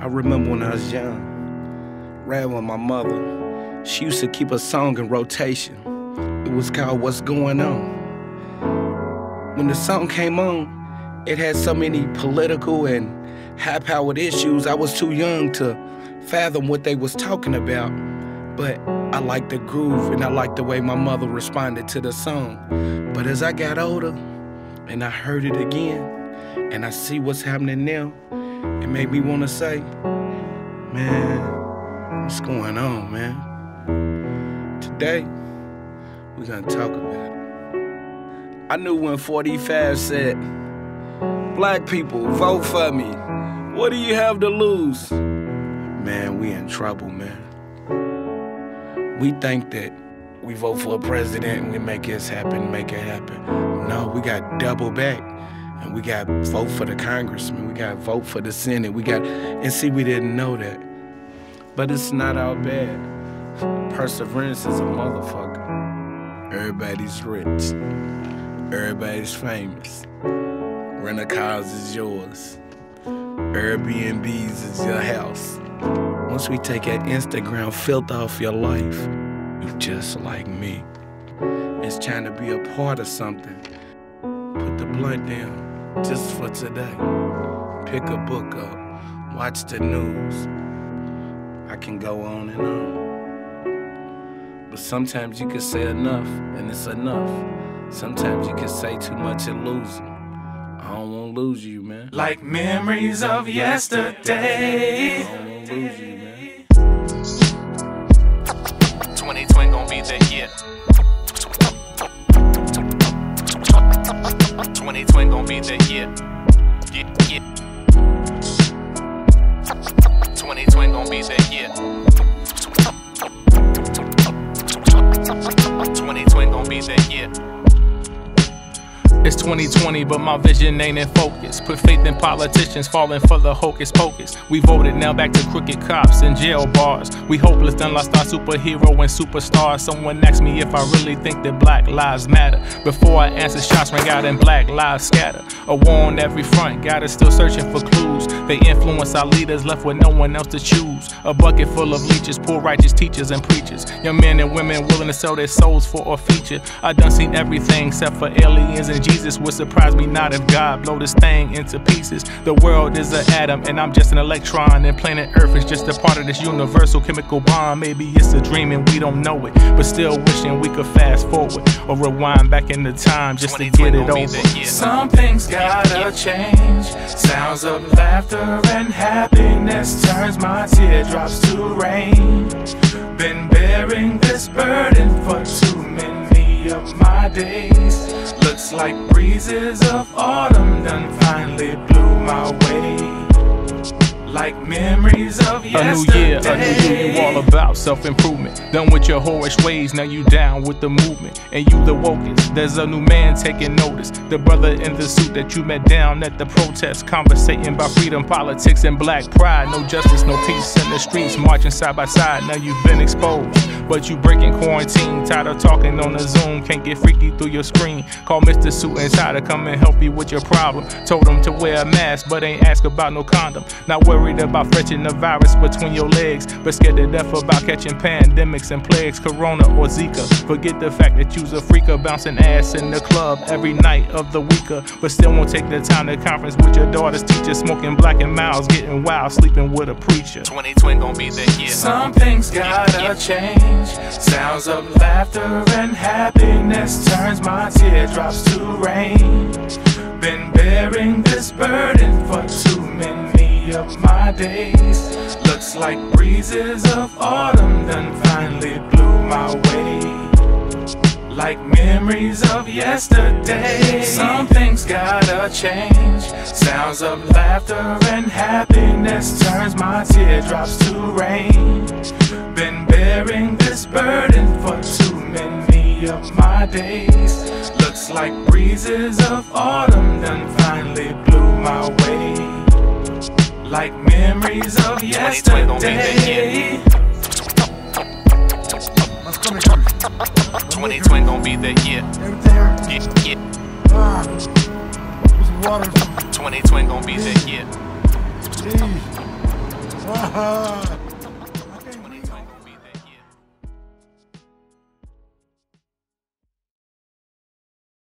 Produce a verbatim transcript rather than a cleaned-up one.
I remember when I was young, ran with my mother. She used to keep a song in rotation. It was called What's Going On. When the song came on, it had so many political and high-powered issues. I was too young to fathom what they was talking about, but I liked the groove and I liked the way my mother responded to the song. But as I got older and I heard it again and I see what's happening now, it made me want to say, man, what's going on, man? Today, we're gonna talk about it. I knew when forty-five said, black people, vote for me. What do you have to lose? Man, we in trouble, man. We think that we vote for a president and we make this happen, make it happen. No, we got double back. And we got vote for the congressman, we got vote for the Senate, we got, and see, we didn't know that. But it's not all bad. Perseverance is a motherfucker. Everybody's rich. Everybody's famous. Rent-a-cars is yours. Airbnbs is your house. Once we take that Instagram filter off your life, you just like me. It's trying to be a part of something. Put the blunt down, just for today. Pick a book up, watch the news. I can go on and on. But sometimes you can say enough, and it's enough. Sometimes you can say too much and lose them. I don't want to lose you, man. Like memories of yesterday. I don't want to lose you, man. twenty twenty gon' be the year. twenty twenty gon' be the year. Yeah, yeah. twenty twenty gon' be the year. twenty twenty gon' be the year. It's twenty twenty, but my vision ain't in focus. Put faith in politicians falling for the hocus pocus. We voted, now back to crooked cops and jail bars. We hopeless, done lost our superhero and superstar. Someone asked me if I really think that black lives matter. Before I answer, shots rang out and black lives scatter. A war on every front, got us still searching for clues. They influence our leaders, left with no one else to choose. A bucket full of leeches, poor righteous teachers and preachers. Young men and women willing to sell their souls for a feature. I done seen everything except for aliens and Jesus. Jesus would surprise me not if God blow this thing into pieces. The world is an atom and I'm just an electron, and planet Earth is just a part of this universal chemical bond. Maybe it's a dream and we don't know it, but still wishing we could fast forward or rewind back in the time just to get it over. Some things gotta change. Sounds of laughter and happiness turns my teardrops to rain. Been bearing this burden for too many of my days. Looks like breezes of autumn done finally blew my way. Like memories of yesterday. A new year, a new you, you all about self-improvement. Done with your whorish ways, now you down with the movement. And you the wokest, there's a new man taking notice. The brother in the suit that you met down at the protest, conversating about freedom, politics, and black pride. No justice, no peace in the streets, marching side by side. Now you've been exposed, but you breaking quarantine. Tired of talking on the Zoom, can't get freaky through your screen. Call Mister Suit and Tie to come and help you with your problem. Told him to wear a mask, but ain't ask about no condom. Not worried about fetching the virus between your legs, but scared to death about catching pandemics and plagues, corona or Zika. Forget the fact that you's a freaker, bouncing ass in the club every night of the weeker, but still won't take the time to conference with your daughter's teacher, smoking black and miles, getting wild, sleeping with a preacher. twenty twenty gon' be the year. Some things gotta change. Sounds of laughter and happiness turns my teardrops to rain. Been bearing this burden for too many of my days. Looks like breezes of autumn done finally blew my way. Like memories of yesterday. Some things gotta change. Sounds of laughter and happiness turns my teardrops to rain. Been bearing this burden for too many of my days. Looks like breezes of autumn done finally blew my way. Like memories of yesterday. twenty twenty gon' be the year. Yeah, yeah. twenty twenty gon' be the year. Uh-huh.